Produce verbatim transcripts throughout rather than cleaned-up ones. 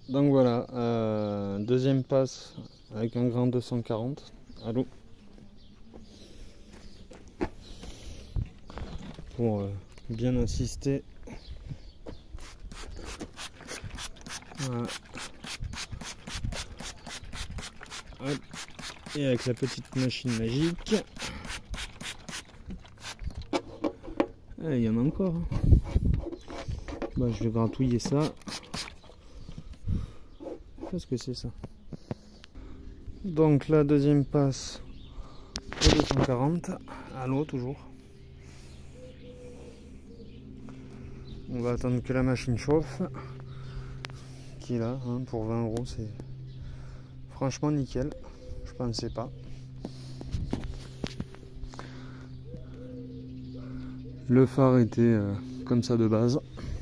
Donc voilà, euh, deuxième passe avec un grain deux cent quarante à l'eau pour euh, bien insister. Voilà. Hop. Et avec la petite machine magique, ah, il y en a encore. Bah, je vais gratouiller ça. Qu'est-ce que c'est ça? Donc la deuxième passe au deux cent quarante à l'eau toujours. On va attendre que la machine chauffe, qui est là, hein, pour vingt euros, c'est franchement nickel. Je pensais pas. Le phare était euh, comme ça de base.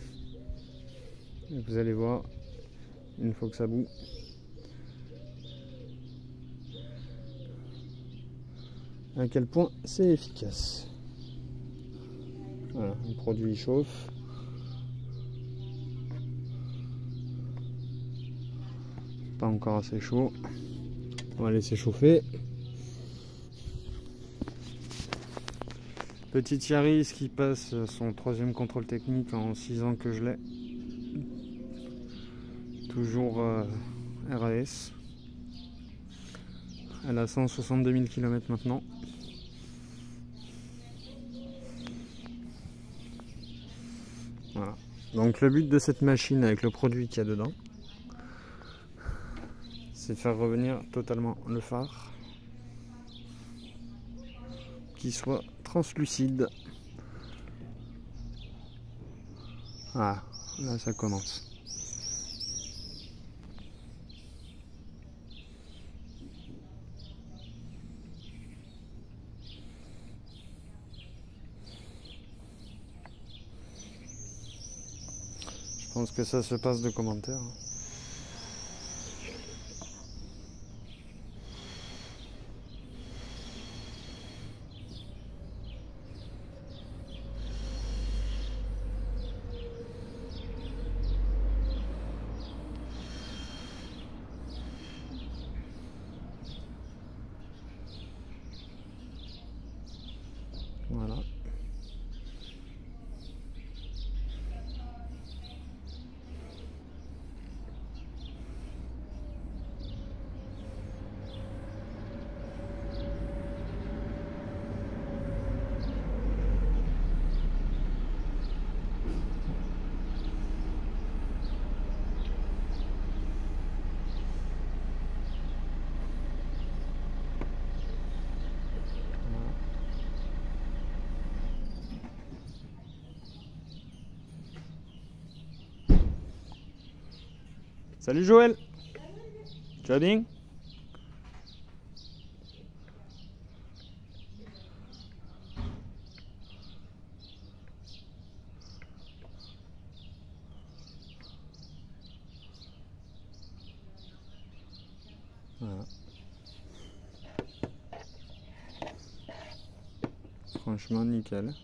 Et vous allez voir, une fois que ça bout, à quel point c'est efficace. Voilà, le produit chauffe. Pas encore assez chaud. On va laisser chauffer. Petite Yaris qui passe son troisième contrôle technique en six ans que je l'ai. Toujours euh, R A S. Elle a cent soixante-deux mille kilomètres maintenant. Voilà. Donc le but de cette machine avec le produit qu'il y a dedans, c'est faire revenir totalement le phare, qui soit translucide. Ah, là ça commence. Je pense que ça se passe de commentaires. Voilà. Salut Joël, tu vas bien? Voilà. Franchement nickel.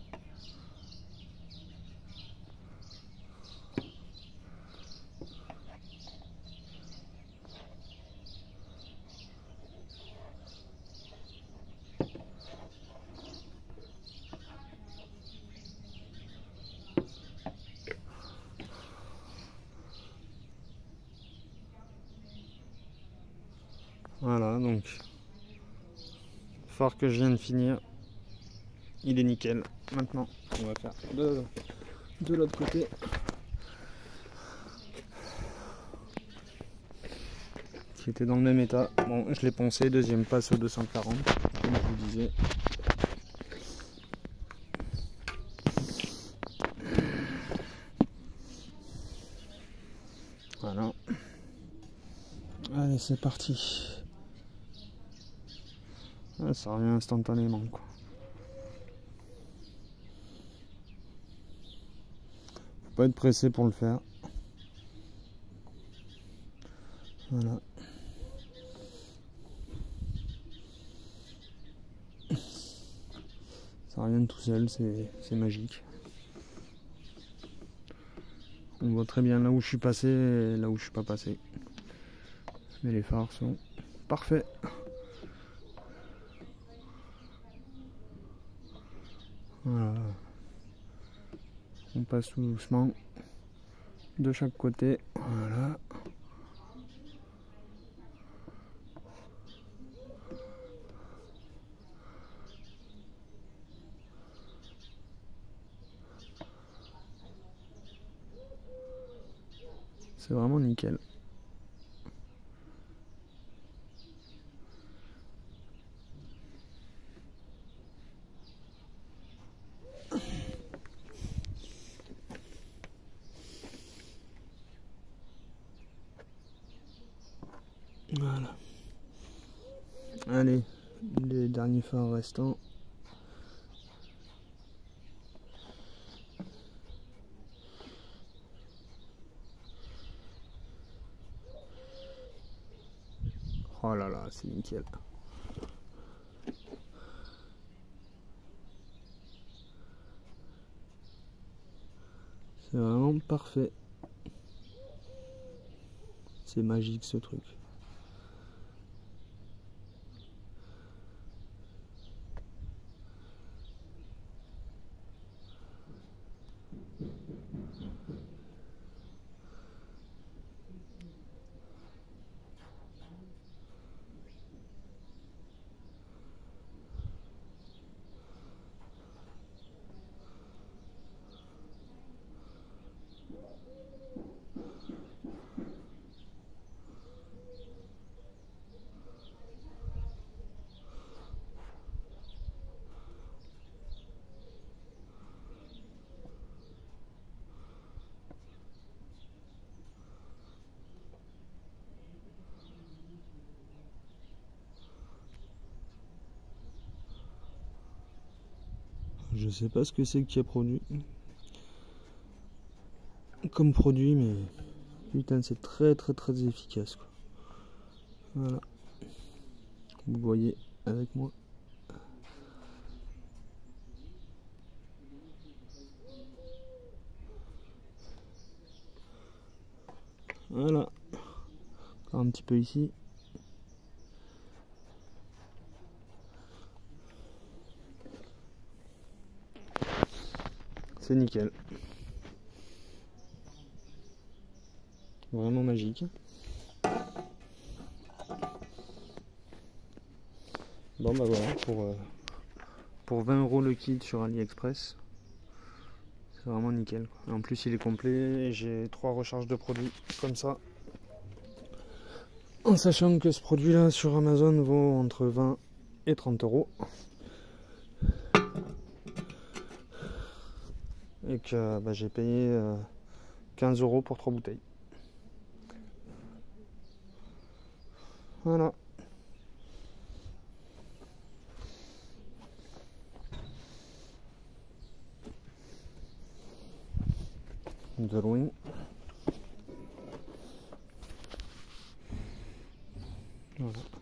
Voilà, donc phare que je viens de finir, il est nickel. Maintenant, on va faire de, de l'autre côté. Qui était dans le même état. Bon, je l'ai poncé, deuxième passe au deux cent quarante, comme je vous disais. Voilà. Allez, c'est parti. Ah, ça revient instantanément, quoi. Faut pas être pressé pour le faire. Voilà. Ça revient tout seul, c'est magique. On voit très bien là où je suis passé et là où je suis pas passé. Mais les phares sont parfaits. Voilà. On passe tout doucement de chaque côté. Voilà. C'est vraiment nickel. Voilà. Allez, les derniers phares restants. Oh là là, c'est nickel. C'est vraiment parfait. C'est magique ce truc. Je sais pas ce que c'est qui a produit comme produit, mais putain, c'est très très très efficace quoi. Voilà, vous voyez avec moi. Voilà, encore un petit peu ici. C'est nickel. Vraiment magique. Bon bah voilà, pour, euh, pour vingt euros le kit sur AliExpress. C'est vraiment nickel. En plus il est complet, j'ai trois recharges de produits comme ça. En sachant que ce produit là sur Amazon vaut entre vingt et trente euros. Et que bah, j'ai payé euh, quinze euros pour trois bouteilles. Voilà. De loin. Voilà.